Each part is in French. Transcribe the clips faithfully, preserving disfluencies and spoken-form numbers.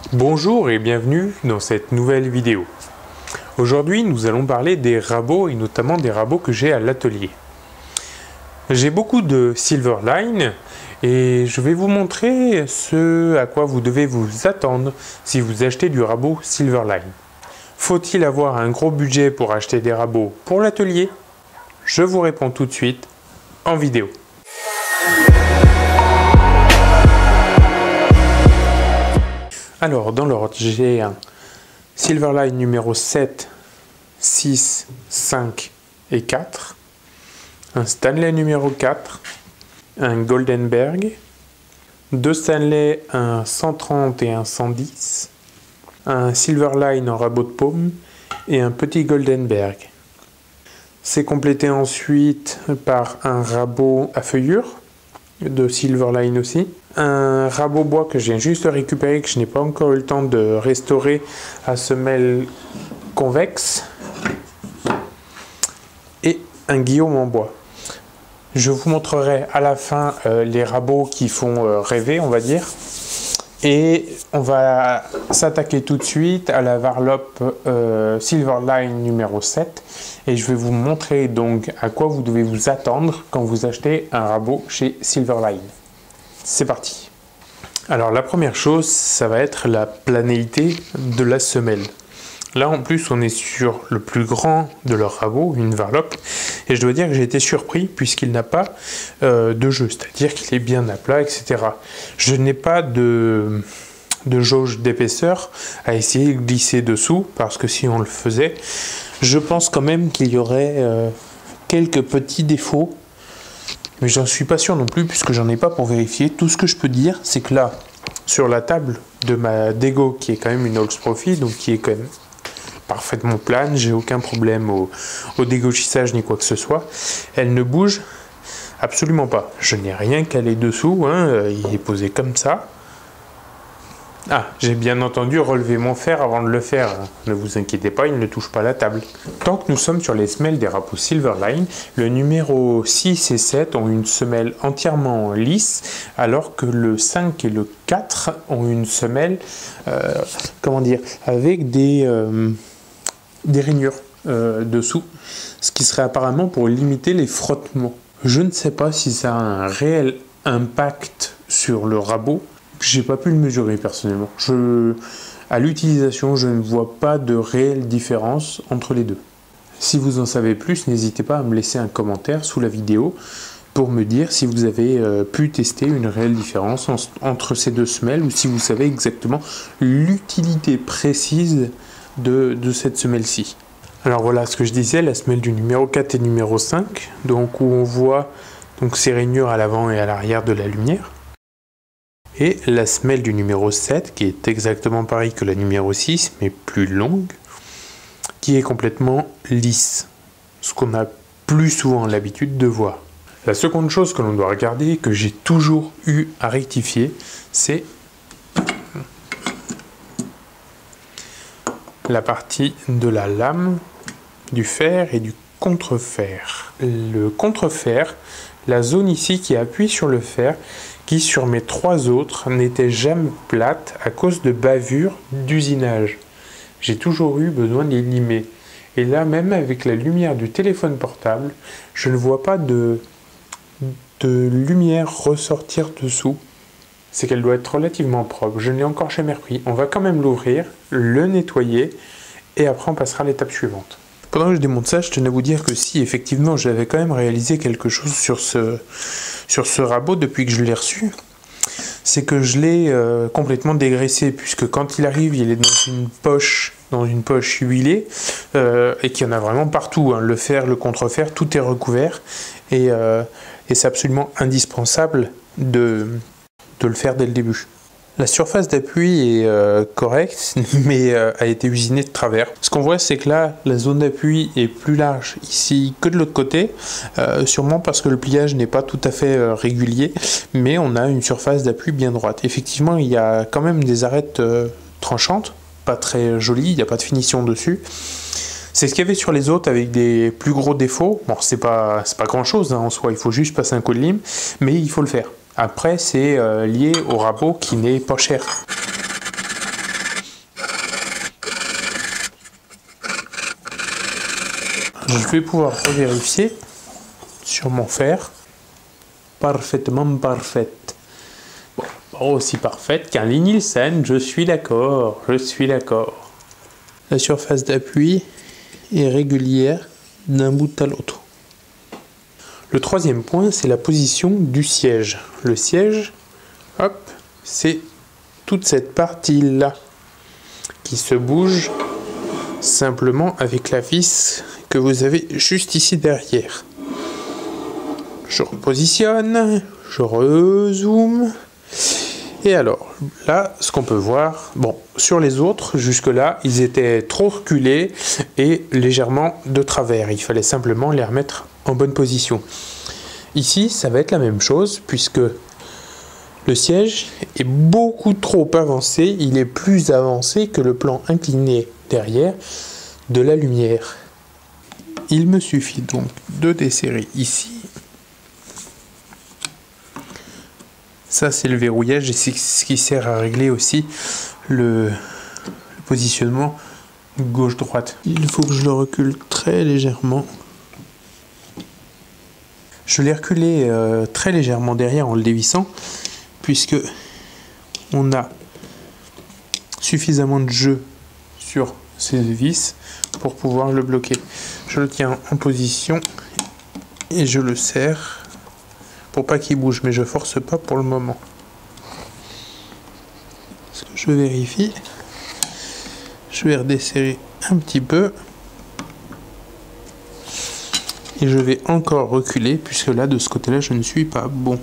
Bonjour et bienvenue dans cette nouvelle vidéo. Aujourd'hui nous allons parler des rabots et notamment des rabots que j'ai à l'atelier. J'ai beaucoup de Silverline et je vais vous montrer ce à quoi vous devez vous attendre si vous achetez du rabot Silverline. Faut-il avoir un gros budget pour acheter des rabots pour l'atelier? Je vous réponds tout de suite en vidéo. Alors, dans l'ordre, j'ai un Silverline numéro sept, six, cinq et quatre, un Stanley numéro quatre, un Goldenberg, deux Stanley, un cent trente et un cent dix, un Silverline en rabot de paume et un petit Goldenberg. C'est complété ensuite par un rabot à feuillure de Silverline aussi. Un rabot bois que j'ai juste récupéré, que je n'ai pas encore eu le temps de restaurer, à semelle convexe, et un Guillaume en bois. Je vous montrerai à la fin euh, les rabots qui font euh, rêver, on va dire, et on va s'attaquer tout de suite à la varlope euh, Silverline numéro sept, et je vais vous montrer donc à quoi vous devez vous attendre quand vous achetez un rabot chez Silverline. C'est parti. Alors la première chose, ça va être la planéité de la semelle. Là en plus on est sur le plus grand de leur rabot, une varlope, et je dois dire que j'ai été surpris puisqu'il n'a pas euh, de jeu, c'est-à-dire qu'il est bien à plat, et cetera. Je n'ai pas de, de jauge d'épaisseur à essayer de glisser dessous, parce que si on le faisait, je pense quand même qu'il y aurait euh, quelques petits défauts. Mais j'en suis pas sûr non plus puisque j'en ai pas pour vérifier. Tout ce que je peux dire, c'est que là, sur la table de ma Dego, qui est quand même une Holz Profi, donc qui est quand même parfaitement plane, j'ai aucun problème au, au dégauchissage ni quoi que ce soit, elle ne bouge absolument pas. Je n'ai rien calé dessous, hein, il est posé comme ça. Ah, j'ai bien entendu relever mon fer avant de le faire. Ne vous inquiétez pas, il ne touche pas la table. Tant que nous sommes sur les semelles des rabots Silverline, le numéro six et sept ont une semelle entièrement lisse, alors que le cinq et le quatre ont une semelle, euh, comment dire, avec des, euh, des rainures euh, dessous, ce qui serait apparemment pour limiter les frottements. Je ne sais pas si ça a un réel impact sur le rabot. J'ai pas pu le mesurer personnellement. Je, à l'utilisation, je ne vois pas de réelle différence entre les deux. Si vous en savez plus, n'hésitez pas à me laisser un commentaire sous la vidéo pour me dire si vous avez euh, pu tester une réelle différence en, entre ces deux semelles, ou si vous savez exactement l'utilité précise de, de cette semelle-ci. Alors voilà ce que je disais, la semelle du numéro quatre et numéro cinq, donc où on voit donc ces rainures à l'avant et à l'arrière de la lumière. Et la semelle du numéro sept, qui est exactement pareil que la numéro six, mais plus longue, qui est complètement lisse, ce qu'on a plus souvent l'habitude de voir. La seconde chose que l'on doit regarder, que j'ai toujours eu à rectifier, c'est la partie de la lame, du fer et du contrefer. Le contrefer, la zone ici qui appuie sur le fer, qui sur mes trois autres n'était jamais plate à cause de bavures d'usinage. J'ai toujours eu besoin de les limer. Et là, même avec la lumière du téléphone portable, je ne vois pas de, de lumière ressortir dessous. C'est qu'elle doit être relativement propre. Je ne l'ai encore jamais repris. On va quand même l'ouvrir, le nettoyer, et après on passera à l'étape suivante. Pendant que je démonte ça, je tenais à vous dire que si effectivement j'avais quand même réalisé quelque chose sur ce, sur ce rabot depuis que je l'ai reçu, c'est que je l'ai euh, complètement dégraissé, puisque quand il arrive, il est dans une poche, dans une poche huilée, euh, et qu'il y en a vraiment partout, hein. Le fer, le contrefer, tout est recouvert, et, euh, et c'est absolument indispensable de, de le faire dès le début. La surface d'appui est euh, correcte, mais euh, a été usinée de travers. Ce qu'on voit, c'est que là, la zone d'appui est plus large ici que de l'autre côté, euh, sûrement parce que le pliage n'est pas tout à fait euh, régulier, mais on a une surface d'appui bien droite. Effectivement, il y a quand même des arêtes euh, tranchantes, pas très jolies, il n'y a pas de finition dessus. C'est ce qu'il y avait sur les autres avec des plus gros défauts. Bon, c'est pas, c'est pas grand chose hein, en soi, il faut juste passer un coup de lime, mais il faut le faire. Après, c'est euh, lié au rabot qui n'est pas cher. Je vais pouvoir vérifier sur mon fer. Parfaitement parfaite. Bon, pas aussi parfaite qu'un Lie Nielsen, je suis d'accord, je suis d'accord. La surface d'appui est régulière d'un bout à l'autre. Le troisième point, c'est la position du siège. Le siège, hop, c'est toute cette partie-là qui se bouge simplement avec la vis que vous avez juste ici derrière. Je repositionne, je rezoome. Et alors, là, ce qu'on peut voir, bon, sur les autres, jusque-là, ils étaient trop reculés et légèrement de travers. Il fallait simplement les remettre en bonne position. Ici, ça va être la même chose, puisque le siège est beaucoup trop avancé. Il est plus avancé que le plan incliné derrière de la lumière. Il me suffit donc de desserrer ici. Ça, c'est le verrouillage et c'est ce qui sert à régler aussi le, le positionnement gauche-droite. Il faut que je le recule très légèrement. Je l'ai reculé euh, très légèrement derrière en le dévissant, puisque on a suffisamment de jeu sur ces vis pour pouvoir le bloquer. Je le tiens en position et je le serre pour pas qu'il bouge, mais je force pas pour le moment. Parce que je vérifie. Je vais redesserrer un petit peu. Et je vais encore reculer, puisque là, de ce côté-là, je ne suis pas bon.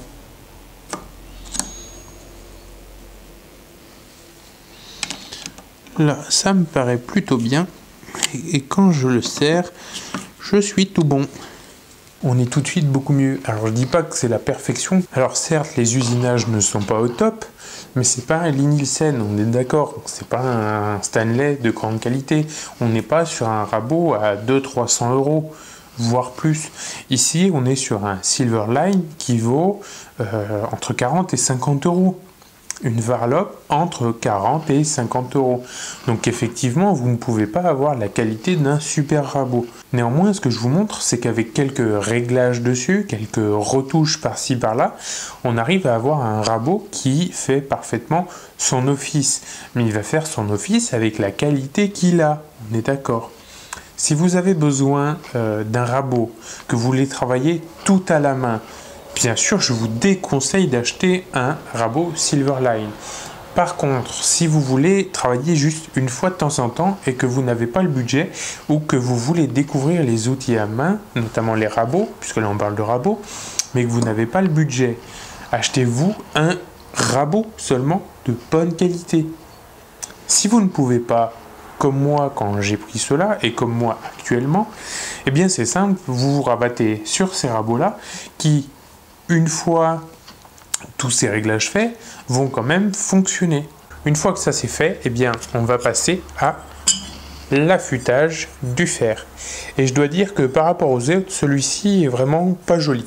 Là, ça me paraît plutôt bien. Et quand je le serre, je suis tout bon. On est tout de suite beaucoup mieux. Alors je dis pas que c'est la perfection. Alors certes, les usinages ne sont pas au top, mais c'est pas un Lie Nielsen, on est d'accord. C'est pas un Stanley de grande qualité. On n'est pas sur un rabot à deux cents à trois cents euros, voire plus. Ici, on est sur un Silverline qui vaut euh, entre quarante et cinquante euros. Une varlope entre quarante et cinquante euros. Donc effectivement, vous ne pouvez pas avoir la qualité d'un super rabot. Néanmoins, ce que je vous montre, c'est qu'avec quelques réglages dessus, quelques retouches par-ci par-là, on arrive à avoir un rabot qui fait parfaitement son office. Mais il va faire son office avec la qualité qu'il a, on est d'accord. Si vous avez besoin euh, d'un rabot, que vous voulez travailler tout à la main, bien sûr, je vous déconseille d'acheter un rabot Silverline. Par contre, si vous voulez travailler juste une fois de temps en temps et que vous n'avez pas le budget ou que vous voulez découvrir les outils à main, notamment les rabots, puisque là on parle de rabots, mais que vous n'avez pas le budget, achetez-vous un rabot seulement de bonne qualité. Si vous ne pouvez pas, comme moi quand j'ai pris cela et comme moi actuellement, eh bien c'est simple, vous vous rabattez sur ces rabots-là qui, une fois tous ces réglages faits, vont quand même fonctionner. Une fois que ça c'est fait, eh bien, on va passer à l'affûtage du fer. Et je dois dire que par rapport aux autres, celui-ci est vraiment pas joli.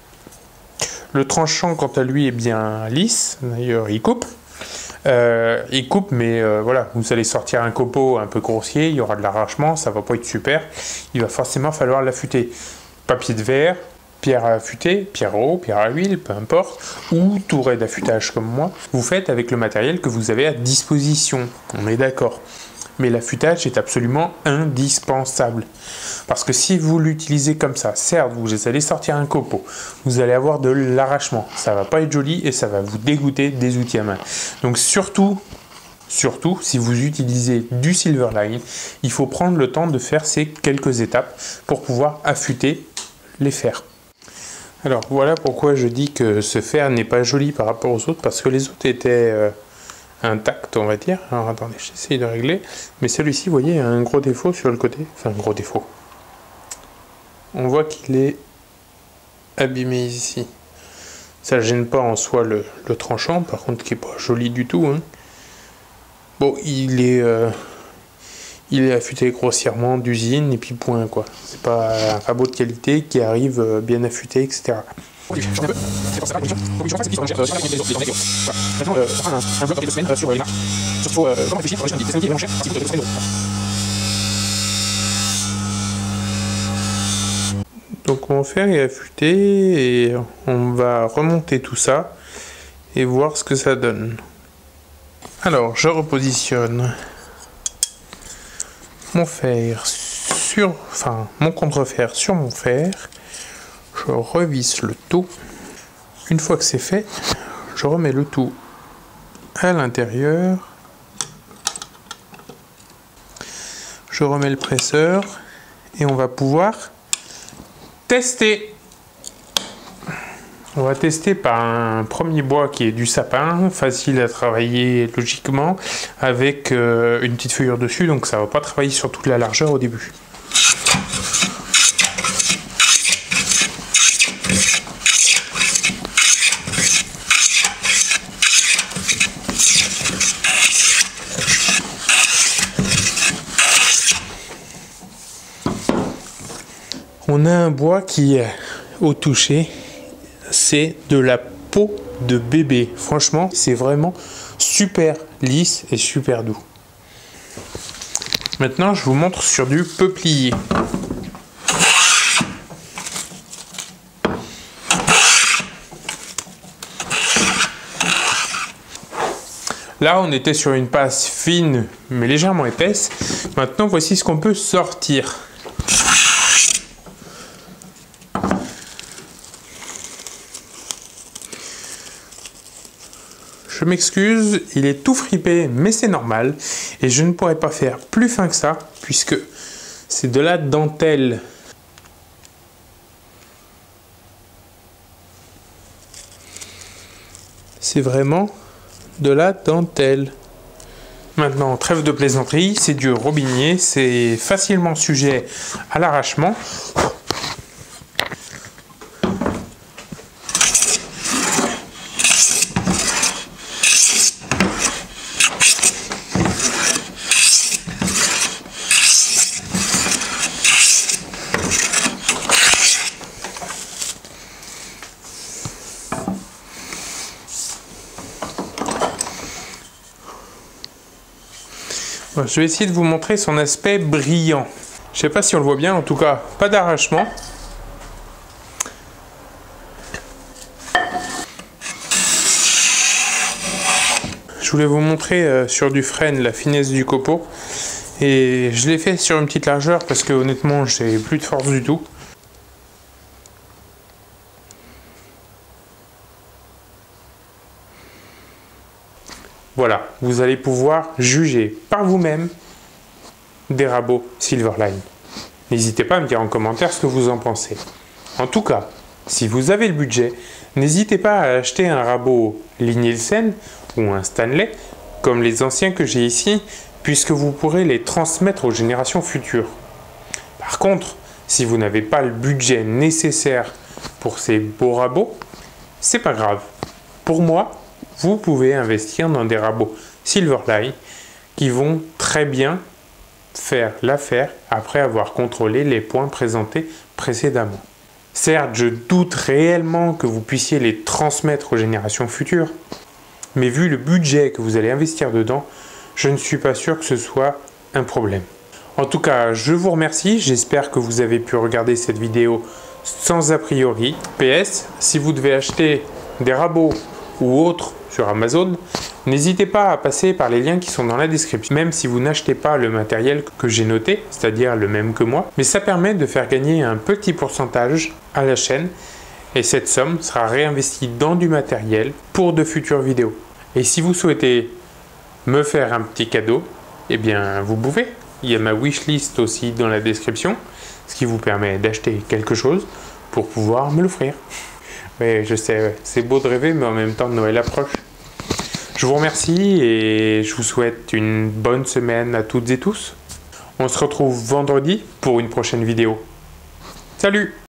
Le tranchant, quant à lui, est bien lisse. D'ailleurs, il coupe. Euh, il coupe, mais euh, voilà, vous allez sortir un copeau un peu grossier, il y aura de l'arrachement, ça va pas être super. Il va forcément falloir l'affûter. Papier de verre, pierre à affûter, pierre à eau, pierre à huile, peu importe, ou touret d'affûtage comme moi, vous faites avec le matériel que vous avez à disposition, on est d'accord. Mais l'affûtage est absolument indispensable. Parce que si vous l'utilisez comme ça, certes, vous allez sortir un copeau, vous allez avoir de l'arrachement, ça va pas être joli et ça va vous dégoûter des outils à main. Donc surtout, surtout, si vous utilisez du Silverline, il faut prendre le temps de faire ces quelques étapes pour pouvoir affûter les fers. Alors voilà pourquoi je dis que ce fer n'est pas joli par rapport aux autres, parce que les autres étaient euh, intacts, on va dire. Alors attendez, j'essaye de régler, mais celui-ci, vous voyez, a un gros défaut sur le côté, enfin un gros défaut. On voit qu'il est abîmé ici. Ça ne gêne pas en soi le, le tranchant, par contre qui n'est pas joli du tout. Hein. Bon, il est... Euh, Il est affûté grossièrement d'usine et puis point quoi. C'est pas un rabot de qualité qui arrive bien affûté, et cetera. Donc on va faire et affûter et on va remonter tout ça et voir ce que ça donne. Alors je repositionne mon fer sur, enfin mon contrefer sur mon fer. Je revisse le tout. Une fois que c'est fait, je remets le tout à l'intérieur. Je remets le presseur et on va pouvoir tester. On va tester par un premier bois qui est du sapin, facile à travailler logiquement, avec euh, une petite feuillure dessus, donc ça ne va pas travailler sur toute la largeur au début. On a un bois qui, au toucher, c'est de la peau de bébé. Franchement, c'est vraiment super lisse et super doux. Maintenant, je vous montre sur du peuplier. Là, on était sur une passe fine, mais légèrement épaisse. Maintenant, voici ce qu'on peut sortir. Je m'excuse, il est tout fripé, mais c'est normal. Et je ne pourrais pas faire plus fin que ça, puisque c'est de la dentelle. C'est vraiment de la dentelle. Maintenant, trêve de plaisanterie, c'est du robinier, c'est facilement sujet à l'arrachement. Je vais essayer de vous montrer son aspect brillant. Je ne sais pas si on le voit bien, en tout cas, pas d'arrachement. Je voulais vous montrer euh, sur du frêne la finesse du copeau. Et je l'ai fait sur une petite largeur parce que honnêtement, j'ai plus de force du tout. Voilà, vous allez pouvoir juger par vous-même des rabots Silverline. N'hésitez pas à me dire en commentaire ce que vous en pensez. En tout cas, si vous avez le budget, n'hésitez pas à acheter un rabot Lie-Nielsen ou un Stanley, comme les anciens que j'ai ici, puisque vous pourrez les transmettre aux générations futures. Par contre, si vous n'avez pas le budget nécessaire pour ces beaux rabots, c'est pas grave. Pour moi, vous pouvez investir dans des rabots Silverline qui vont très bien faire l'affaire après avoir contrôlé les points présentés précédemment. Certes, je doute réellement que vous puissiez les transmettre aux générations futures, mais vu le budget que vous allez investir dedans, je ne suis pas sûr que ce soit un problème. En tout cas, je vous remercie, j'espère que vous avez pu regarder cette vidéo sans a priori. P S, si vous devez acheter des rabots ou autres sur Amazon, n'hésitez pas à passer par les liens qui sont dans la description, même si vous n'achetez pas le matériel que j'ai noté, c'est-à-dire le même que moi, mais ça permet de faire gagner un petit pourcentage à la chaîne et cette somme sera réinvestie dans du matériel pour de futures vidéos. Et si vous souhaitez me faire un petit cadeau, eh bien vous pouvez. Il y a ma wishlist aussi dans la description, ce qui vous permet d'acheter quelque chose pour pouvoir me l'offrir. Oui, je sais, ouais. C'est beau de rêver, mais en même temps Noël approche. Je vous remercie et je vous souhaite une bonne semaine à toutes et tous. On se retrouve vendredi pour une prochaine vidéo. Salut!